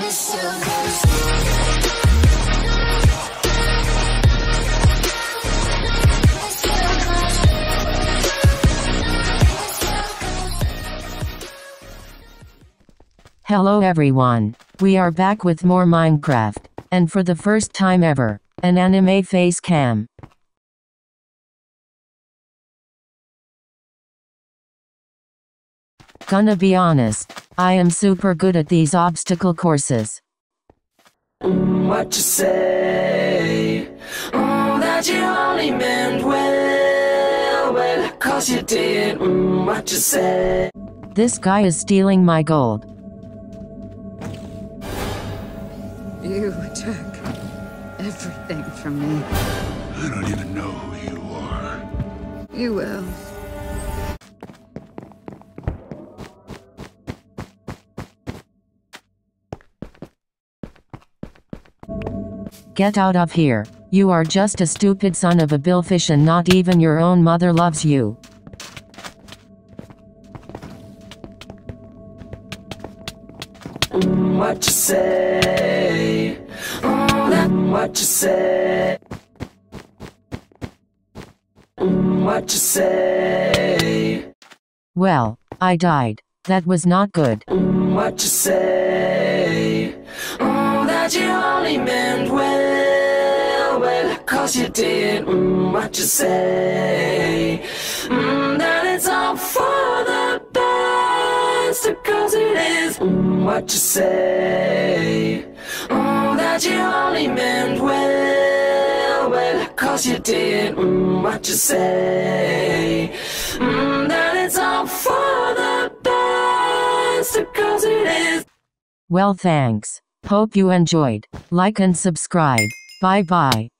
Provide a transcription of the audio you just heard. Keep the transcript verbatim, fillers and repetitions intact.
Hello everyone, we are back with more Minecraft, and for the first time ever, an anime face cam. Gonna be honest, I am super good at these obstacle courses. Mm, what you say? Mm, that you only meant well, well, cause you did. Mm, what you say? This guy is stealing my gold. You took everything from me. I don't even know who you are. You will. Get out of here. You are just a stupid son of a billfish and not even your own mother loves you. Mm, what you say? Mm, that what you say? Mm, what you say? Well, I died. That was not good. Mm, what you say? Mm, that you only meant well, well, cause you did. Mm, what you say? Mm, that it's all for the best, cause it is. Mm, what you say? Mm, that you only meant well, well, cause you did. Mm, what you say? Mm, that it's all for the best, cause it is. Well, thanks. Hope you enjoyed. Like and subscribe. Bye bye.